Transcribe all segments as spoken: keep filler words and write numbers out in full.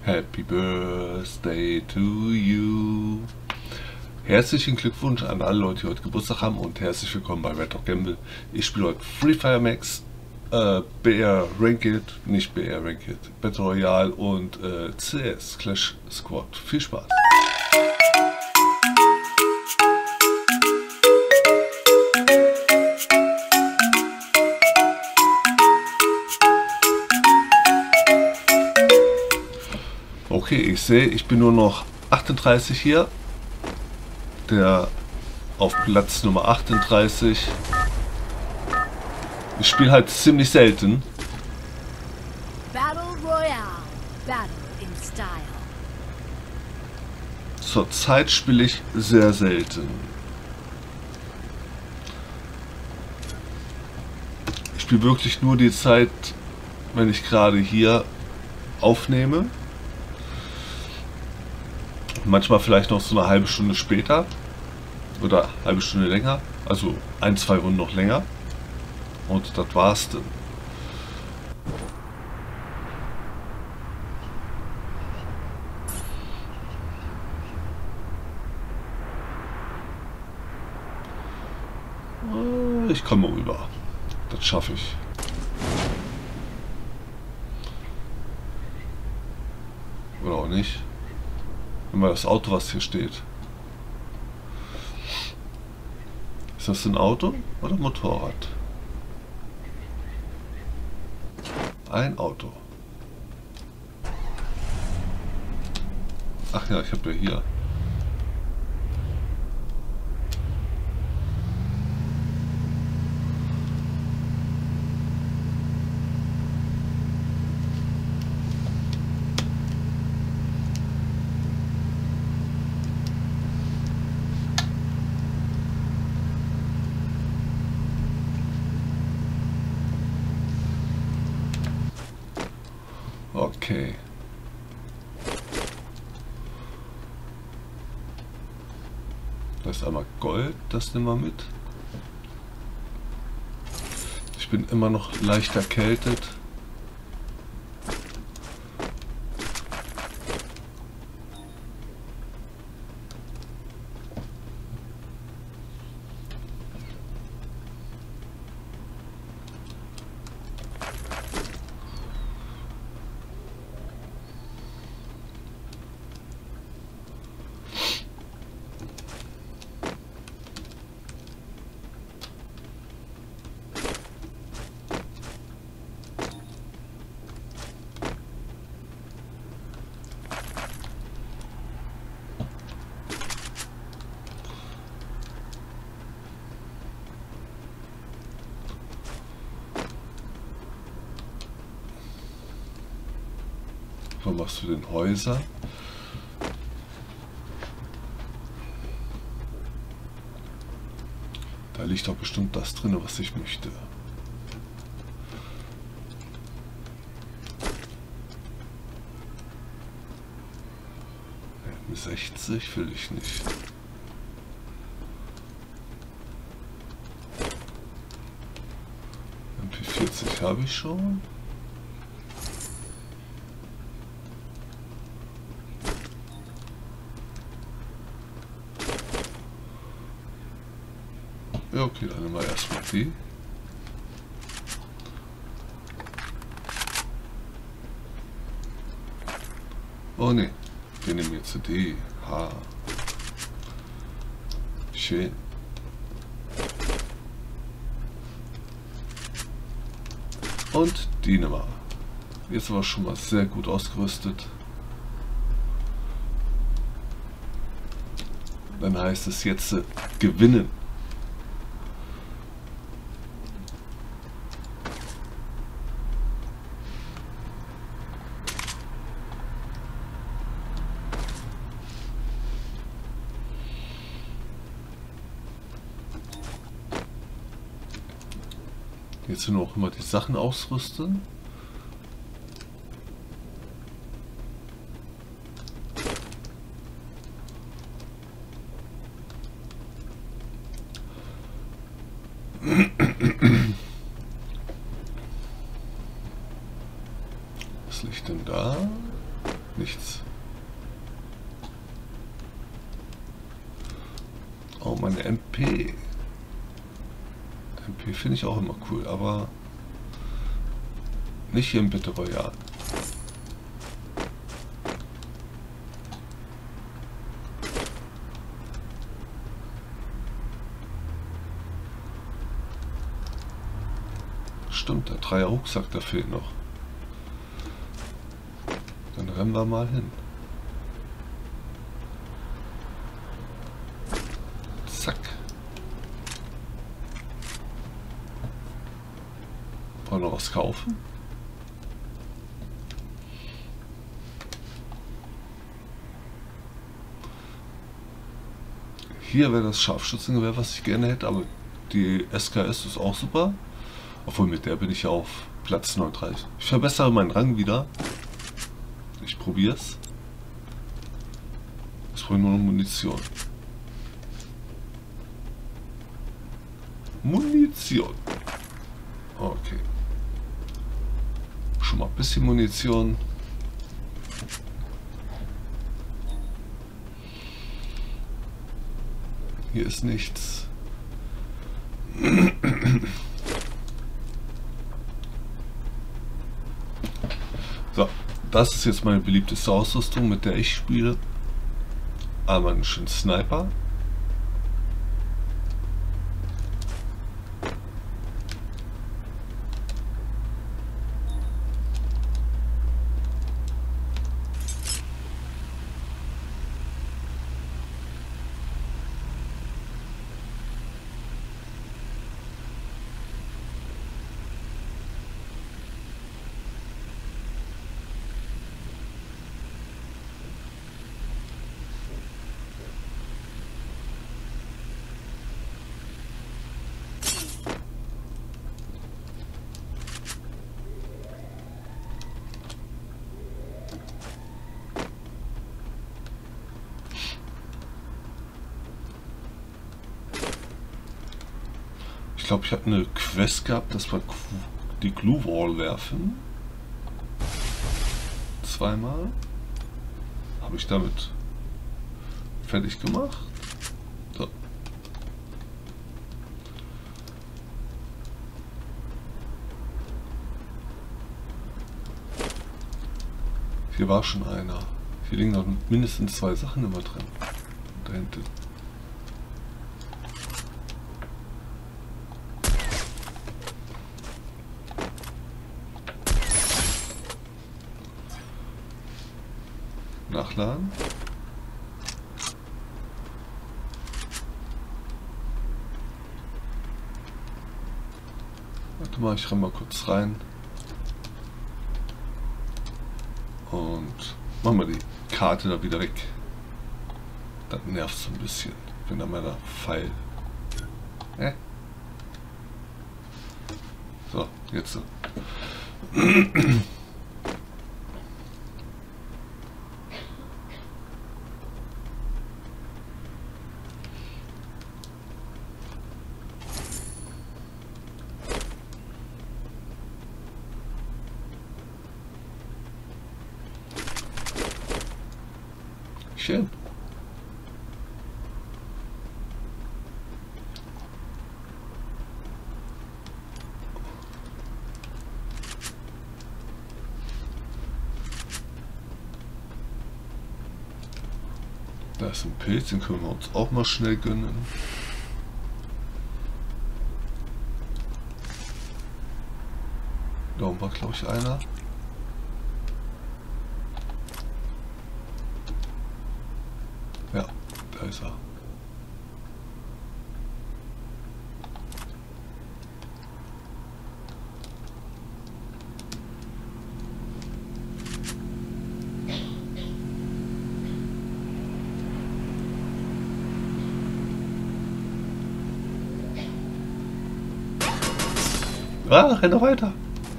Happy Birthday to you. Herzlichen Glückwunsch an alle Leute, die heute Geburtstag haben und herzlich willkommen bei Red Dog Gamble. Ich spiele heute Free Fire Max, äh, B R Ranked, nicht B R Ranked, Battle Royale und äh, C S Clash Squad. Viel Spaß! Okay, ich sehe, ich bin nur noch achtunddreißig hier. Der auf Platz Nummer achtunddreißig. Ich spiele halt ziemlich selten. Battle Royale. Battle in Style. Zurzeit spiele ich sehr selten. Ich spiele wirklich nur die Zeit, wenn ich gerade hier aufnehme. Manchmal vielleicht noch so eine halbe Stunde später oder eine halbe Stunde länger, also ein, zwei Runden noch länger und das war's dann. Ich komme rüber, das schaffe ich. Oder auch nicht. Immer das Auto, was hier steht. Ist das ein Auto oder ein Motorrad? Ein Auto. Ach ja, ich habe ja hier. Okay. Da ist einmal Gold, das nehmen wir mit. Ich bin immer noch leicht erkältet. Was für den Häuser. Da liegt doch bestimmt das drin, was ich möchte. M sechzig will ich nicht. M P vierzig habe ich schon. Ja, okay, dann nehmen wir erstmal die. Oh ne, wir nehmen jetzt die. Ha. Schön. Und die nehmen wir. Jetzt war schon mal sehr gut ausgerüstet. Dann heißt es jetzt äh, gewinnen. Jetzt nur noch immer die Sachen ausrüsten. Was liegt denn da? nichts. Oh, meine M P. M P finde ich auch immer cool, aber nicht hier im Battle Royale. Stimmt, der Dreier Rucksack, da fehlt noch. Dann rennen wir mal hin. Zack. Wollen wir noch was kaufen? Hier wäre das Scharfschützengewehr, was ich gerne hätte, aber die S K S ist auch super. Obwohl, mit der bin ich ja auf Platz neununddreißig. Ich verbessere meinen Rang wieder. Ich probiere es. Ich brauche nur noch Munition. Munition. Okay. Schon mal ein bisschen Munition. Hier ist nichts. So, das ist jetzt meine beliebteste Ausrüstung, mit der ich spiele. Einmal einen schönen Sniper. Ich glaube, ich habe eine Quest gehabt, dass wir die Glue Wall werfen. Zweimal. Habe ich damit fertig gemacht. So. Hier war schon einer. Hier liegen noch mindestens zwei Sachen immer drin. Da hinten. Nachladen. Warte mal, ich renne mal kurz rein. Und machen wir die Karte da wieder weg. Das nervt so ein bisschen, wenn da mal der Pfeil. Äh? So, jetzt so. Schön. Da ist ein Pilz, den können wir uns auch mal schnell gönnen. Da oben war, glaube ich, einer. Ja, da ist er. Ah, renn doch weiter.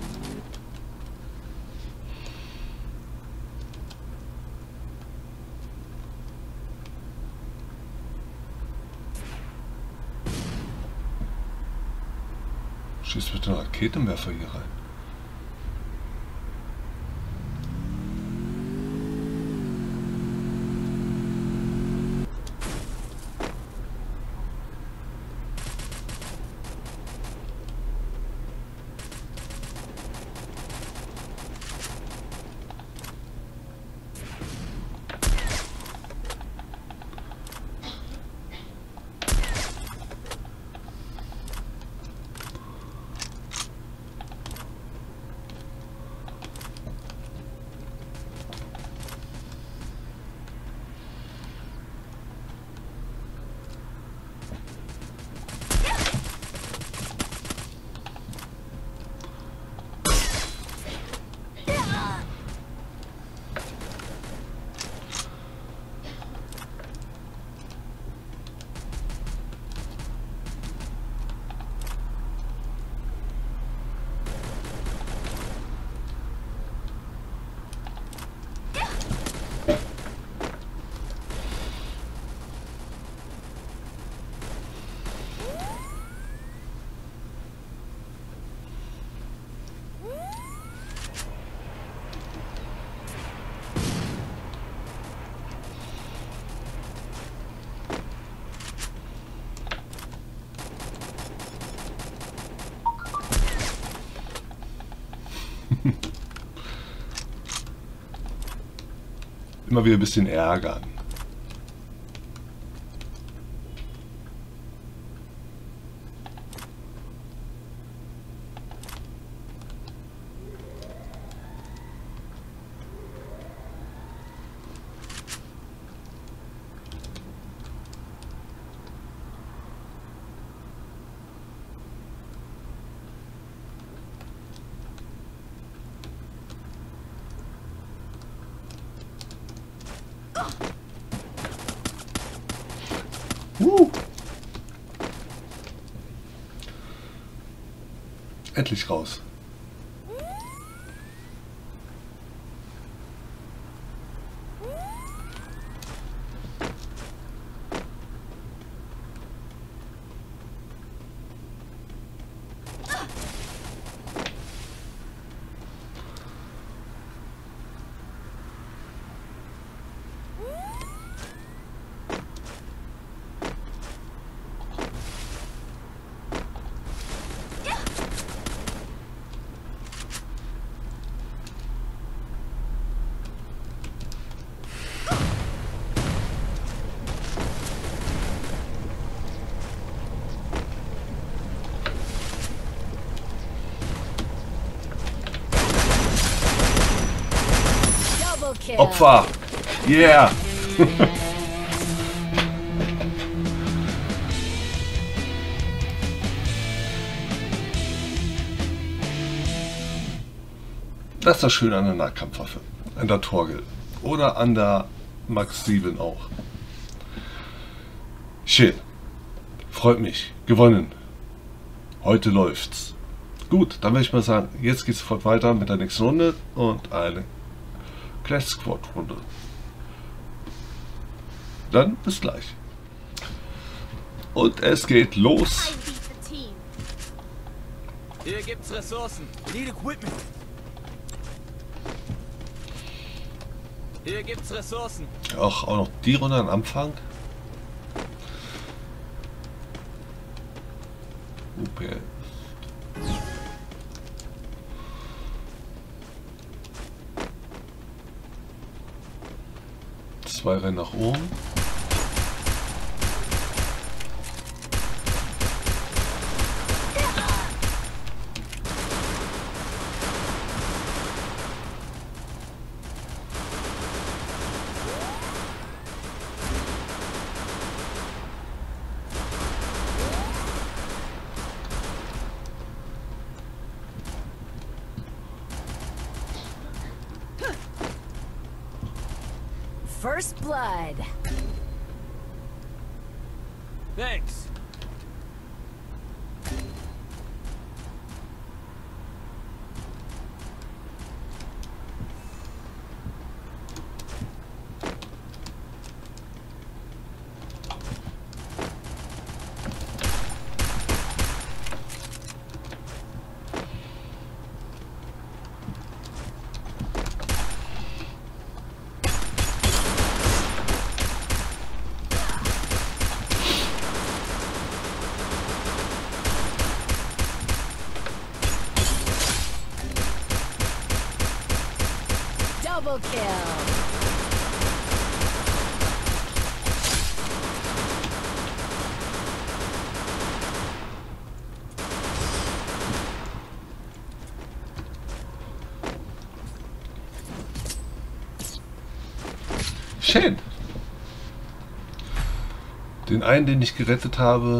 Schießt mit dem Raketenwerfer hier rein. immer wieder ein bisschen ärgern. Uh. Endlich raus. Kill. Opfer! Yeah! Das ist das Schöne an der Nahkampfwaffe. An der Torgel. Oder an der Max sieben auch. Schön. Freut mich. Gewonnen. Heute läuft's. Gut, dann würde ich mal sagen, jetzt geht es sofort weiter mit der nächsten Runde und eine Clash Squad Runde. Dann bis gleich. Und es geht los. Hier gibt's Ressourcen. Need equipment. Hier gibt's Ressourcen. Ach, auch noch die Runde am Anfang. Okay. Zwei Rennen nach oben. First blood. Thanks. Double kill. Schön. Den einen, den ich gerettet habe.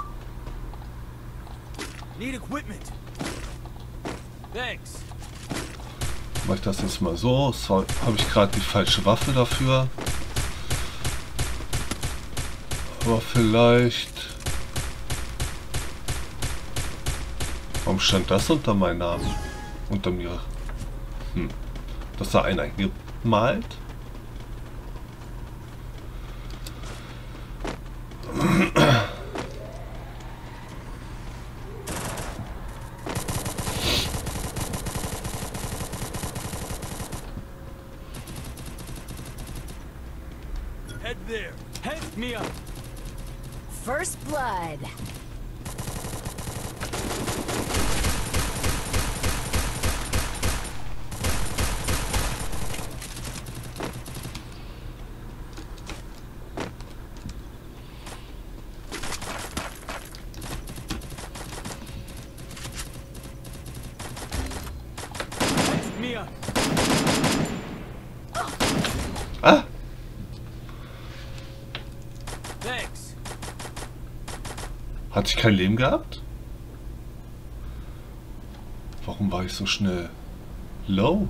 Need equipment. Thanks. Mache ich das jetzt mal so. So habe ich gerade die falsche Waffe dafür. Aber vielleicht... Warum stand das unter meinem Namen? Unter mir. Hm. Das da einer gemalt. Head there. Help me up. First blood. Hatte ich kein Leben gehabt? Warum war ich so schnell low?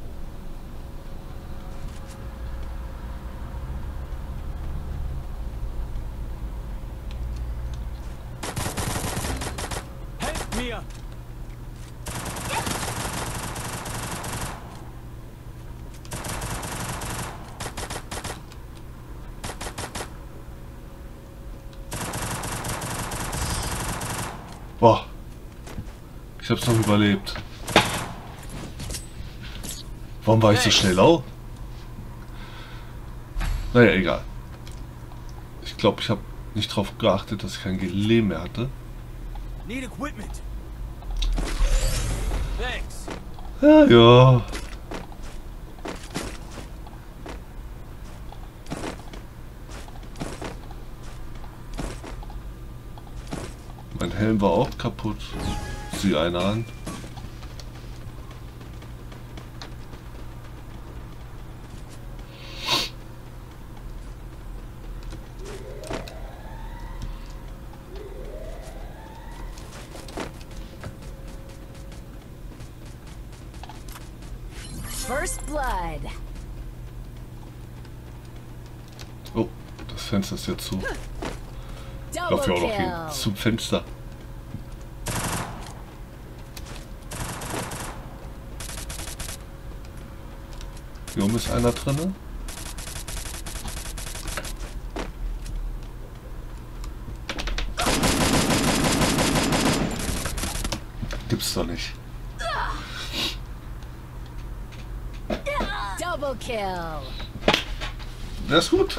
Helft mir! Boah. Ich hab's noch überlebt. Warum war ich so schnell low? Naja, egal. Ich glaube, ich habe nicht darauf geachtet, dass ich kein Leben mehr hatte. Need equipment. Thanks. Ja, ja. Mein Helm war auch kaputt. Sieh einer an. First blood. Oh, das Fenster ist jetzt zu. Ich Double laufe ja auch noch hin. kill. Zum Fenster. Hier oben ist einer drin. Gibt's doch nicht. Double kill. Der ist gut.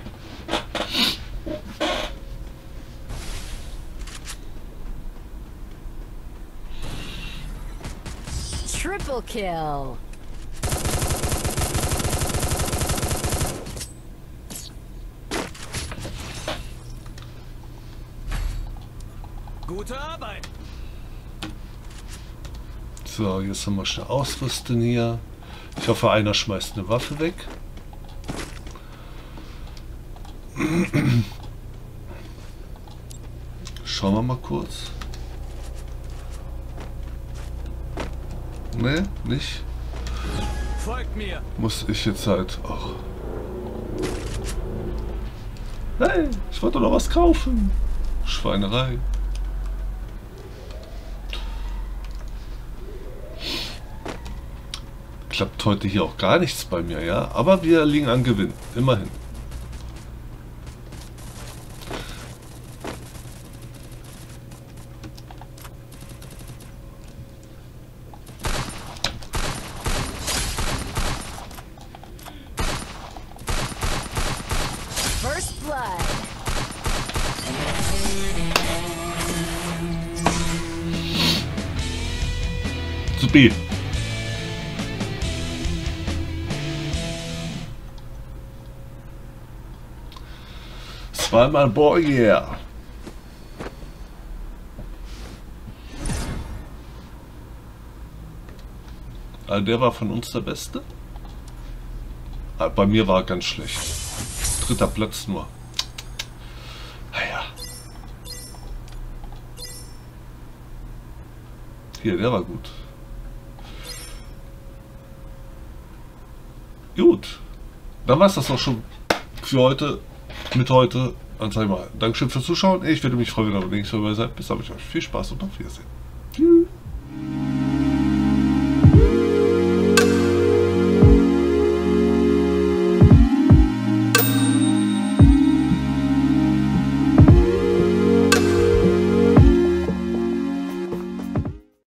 Triple kill. Gute Arbeit. So, jetzt haben wir schnell ausrüsten hier. Ich hoffe, einer schmeißt eine Waffe weg. Schauen wir mal kurz. Ne, nicht. Folgt mir. Muss ich jetzt halt auch. Hey, ich wollte noch was kaufen. Schweinerei. Klappt heute hier auch gar nichts bei mir, ja. Aber wir liegen an Gewinn. Immerhin. First blood. Supi. Zweimal Boy, yeah. Also der war von uns der Beste. Ah, bei mir war er ganz schlecht. Dritter Platz nur. Naja. Hier, der war gut. Gut. Dann war es das auch schon für heute. Mit heute. Dann sag ich mal, Dankeschön fürs Zuschauen. Ich würde mich freuen, wenn ihr beim nächsten Mal seid. Bis dann, ich euch viel Spaß und auf Wiedersehen. Tschüss.